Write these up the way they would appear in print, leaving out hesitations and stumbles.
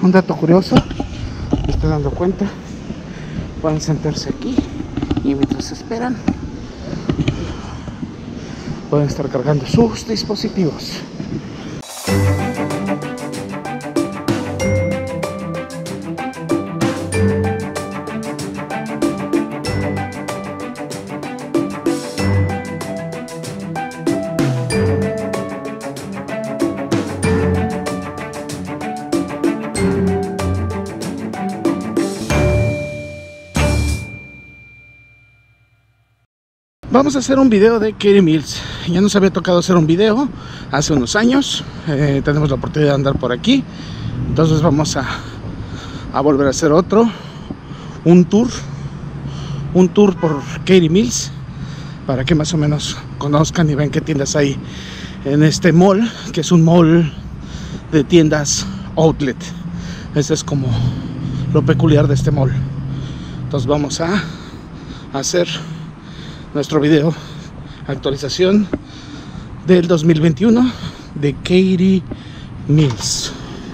Un dato curioso, me estoy dando cuenta, pueden sentarse aquí y mientras esperan pueden estar cargando sus dispositivos. Vamos a hacer un video de Katie Mills. Ya nos había tocado hacer un video hace unos años. Tenemos la oportunidad de andar por aquí. Entonces vamos a volver a hacer otro. Un tour por Katie Mills, para que más o menos conozcan y vean qué tiendas hay en este mall, que es un mall de tiendas outlet. Ese es como lo peculiar de este mall. Entonces vamos a hacer nuestro video actualización del 2021 de Katie Mills.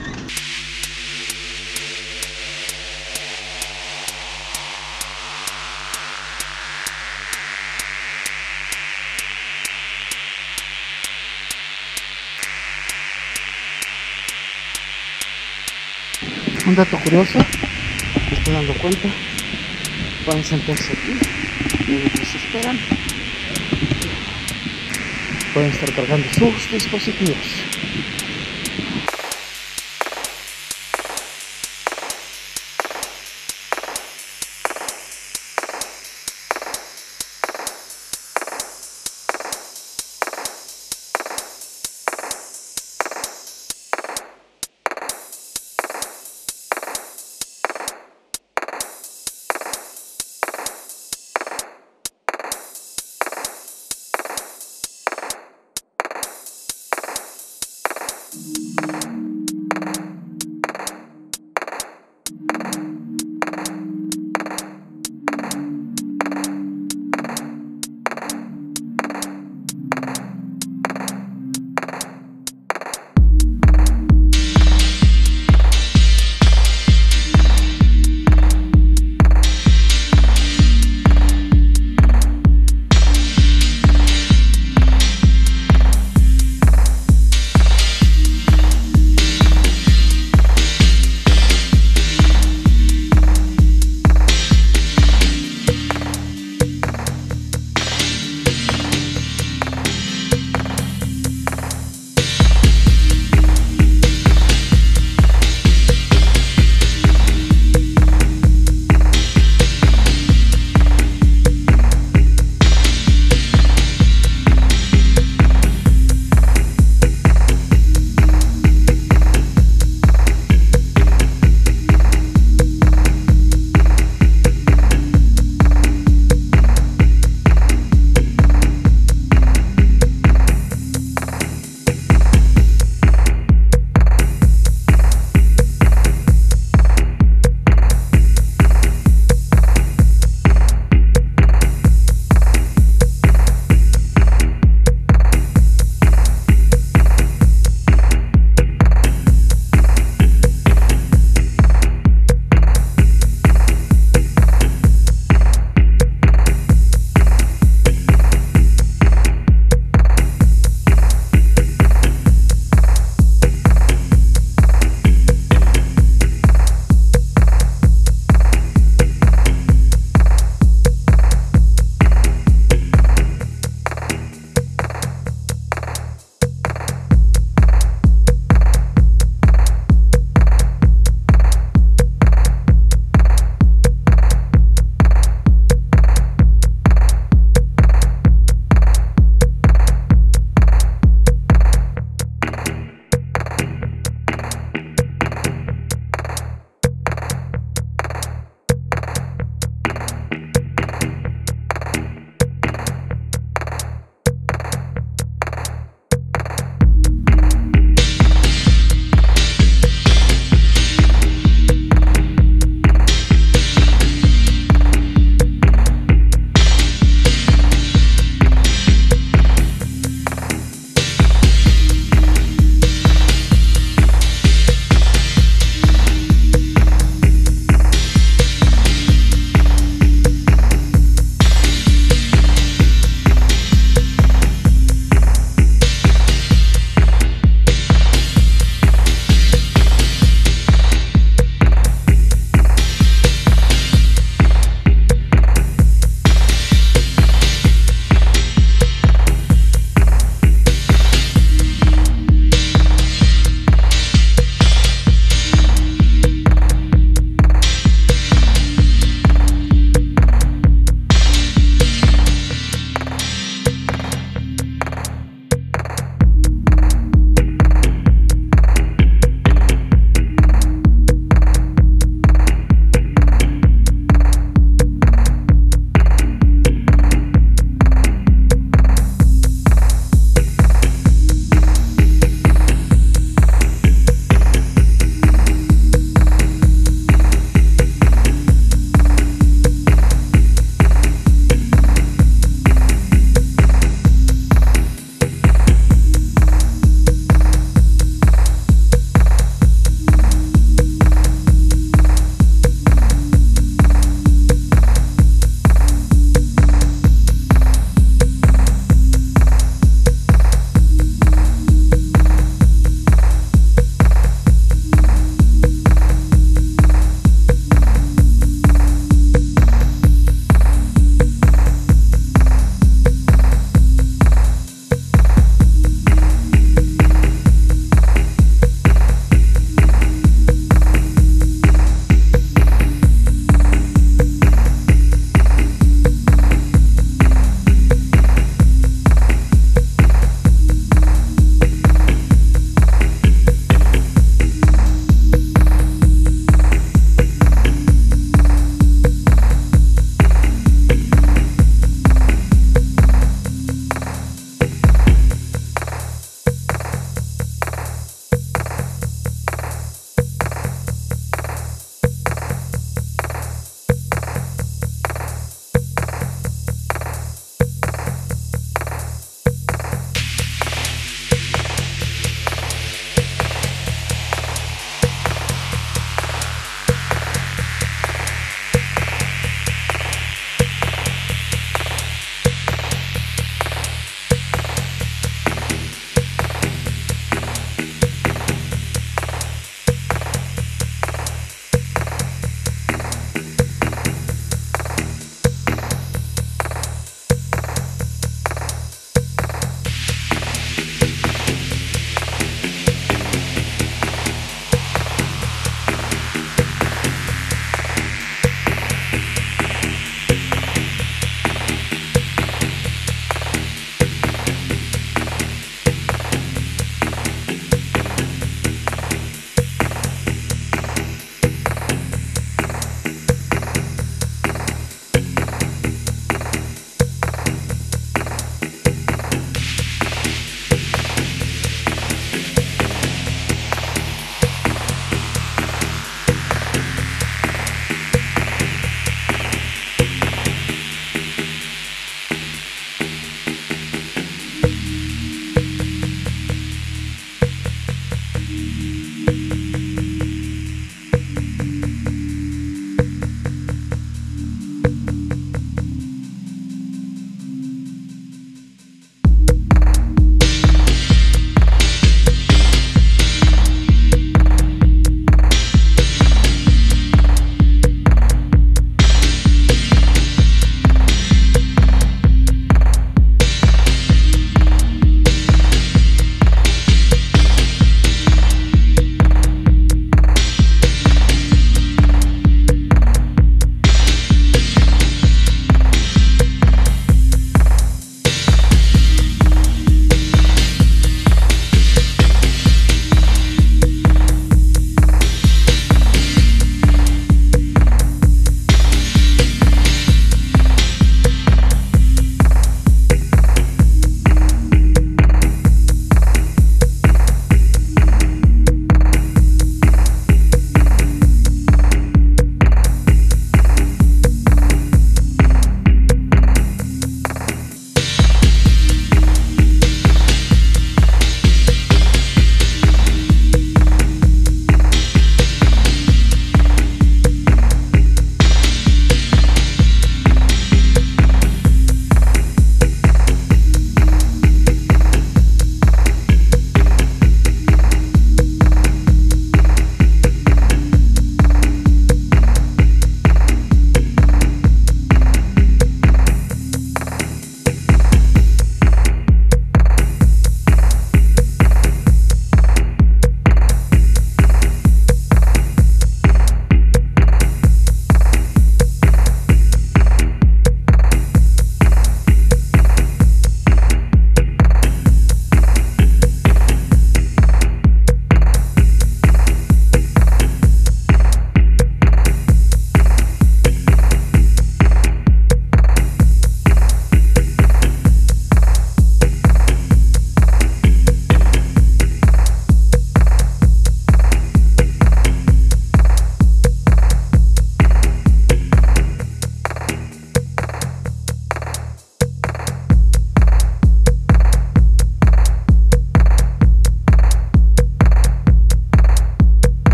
Un dato curioso, me estoy dando cuenta, pueden sentarse aquí y mientras esperan pueden estar cargando sus dispositivos.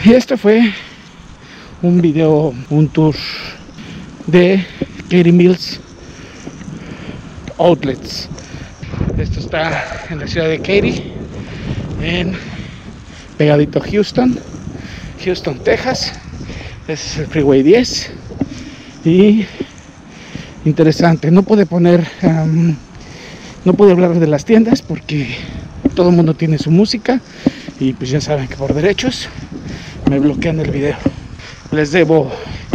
Y este fue un video, un tour de Katy Mills Outlets. Esto está en la ciudad de Katy, pegadito a Houston, Texas. Ese es el Freeway 10. Y interesante, no pude hablar de las tiendas porque todo el mundo tiene su música y pues ya saben que por derechos me bloquean el video. Les debo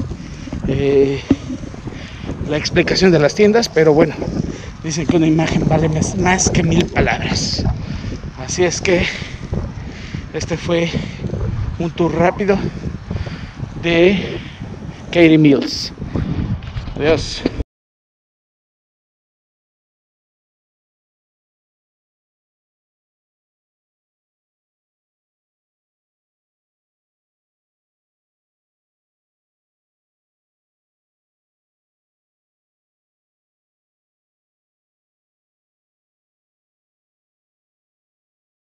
la explicación de las tiendas, pero bueno, dicen que una imagen vale más que 1000 palabras. Así es que este fue un tour rápido de Katy Mills. Adiós.